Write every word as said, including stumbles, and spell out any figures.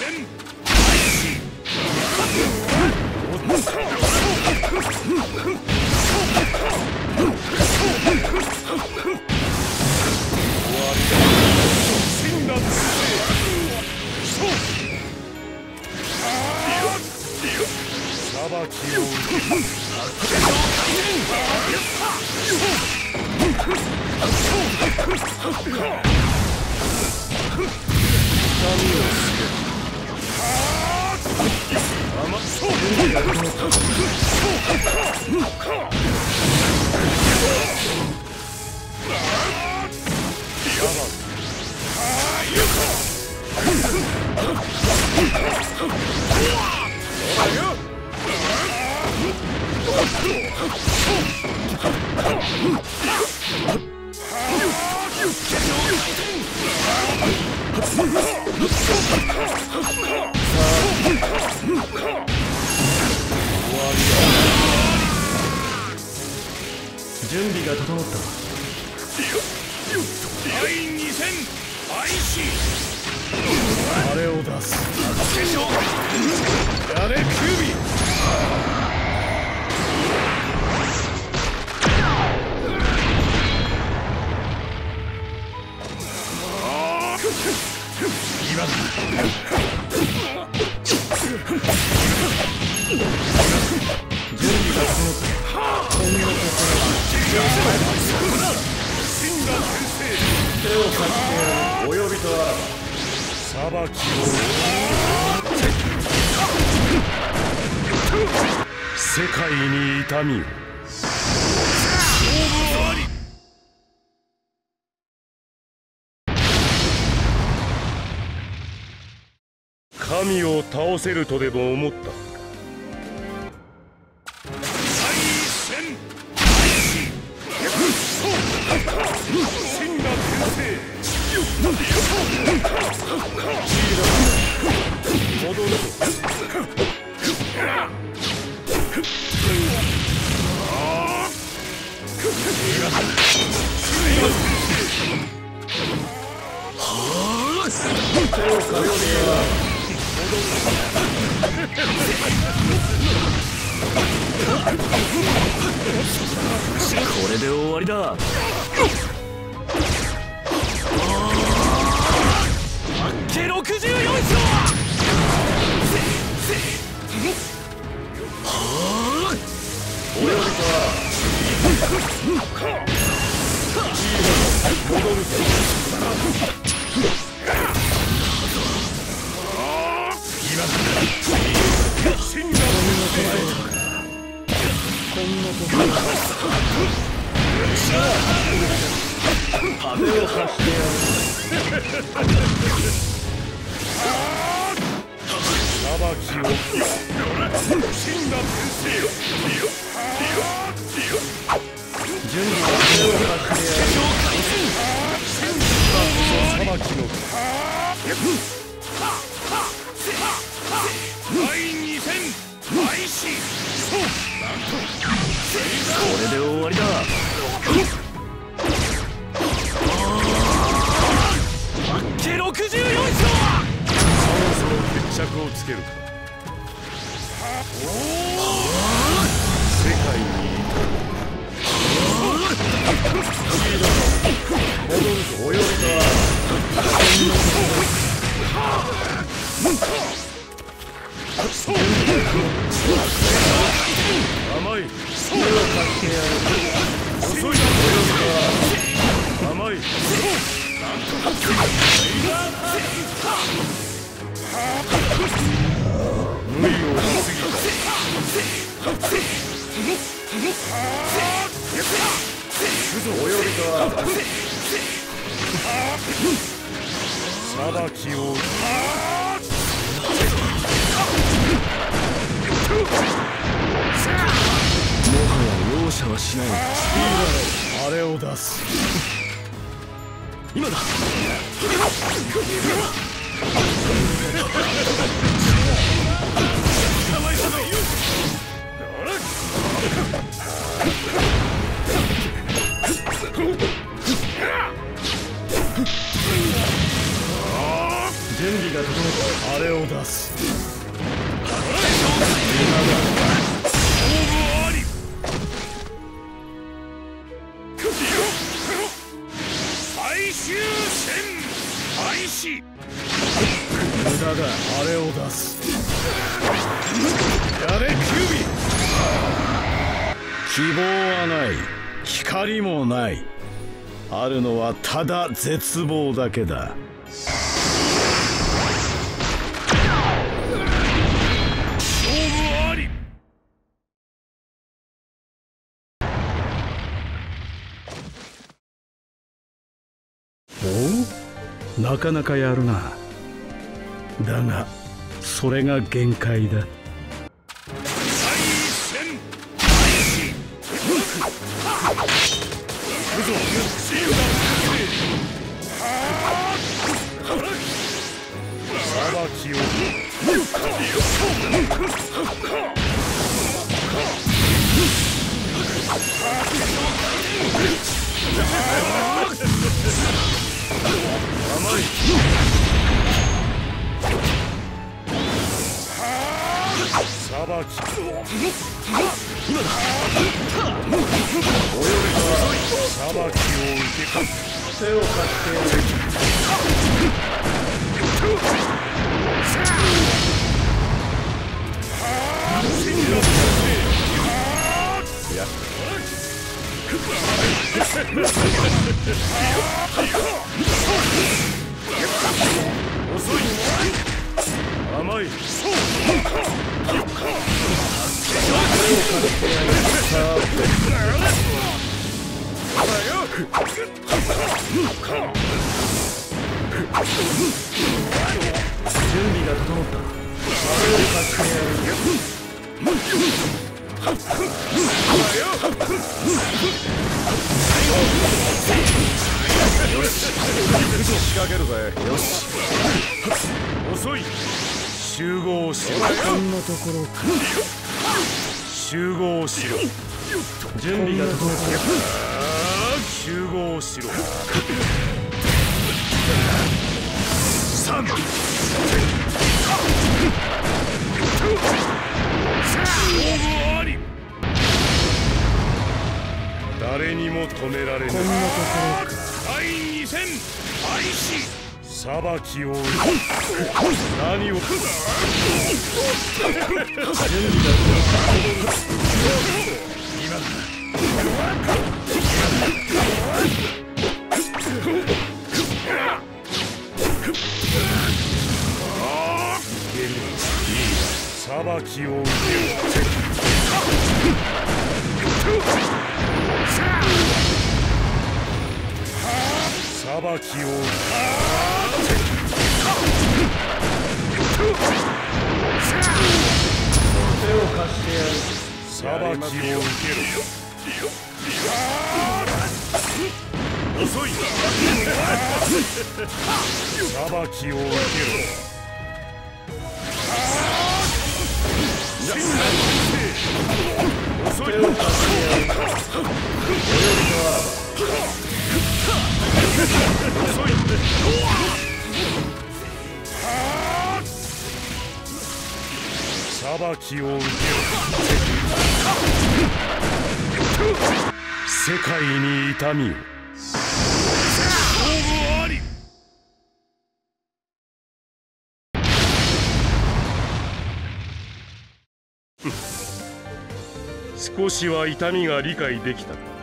準備が整った。 第二戦開始。 あれを出す。 やれキュービー。今だ。 準備が整った。こんなところは真が先生。 手を貸してやる。お呼びとあらば裁きを。 世界に痛みを。 勝負あり。 神を倒せるとでも思った。 第一戦開始。真が先生。 戻るぞ。手を貸してやる。これで終わりだ。八景ろくじゅうよん章。お呼びとは戻るぞ。 真がこんなところ羽を貸してやる。 裁きを。真が先生。 準備は手を貸してやる。 裁きの。第二戦開始。 これで終わりだ。八景ろくじゅうよん章。そろそろ決着をつけるか。世界に戻るぞ。お呼びとは甘い。手を貸してやる。遅いな。お呼びとは甘い。無理をしすぎた。お呼びとは裁きを。もはや容赦はしない。いいだろう。あれを出す。今だ。準準備が整ったあれを出す。 最終戦開始。 無駄だ、あれを出す。やれキュービ。希望はない、光もない。あるのはただ絶望だけだ。 勝負あり。 おお、なかなかやるな。だがそれが限界だ。 さばきさばきを受けか手を貸してやる。 遅い甘い準備が整った。あれを貸してやる。よし、仕掛けるぜ。よし、 遅い集合しろ。 こんなところか。 集合しろ。 準備が整った。 集合しろ。三勝負あり。誰にも止められない。 こんなところか。 第二戦開始。さばきを何を準備が整った。今だ。さばきを受ける。さばきを受ける。 手を貸してやる。 さばきを受ける。遅いさばきを受ける。遅い手を貸してやる。 遅いさばきを受ける。世界に痛みを。勝負あり。少しは痛みが理解できたか。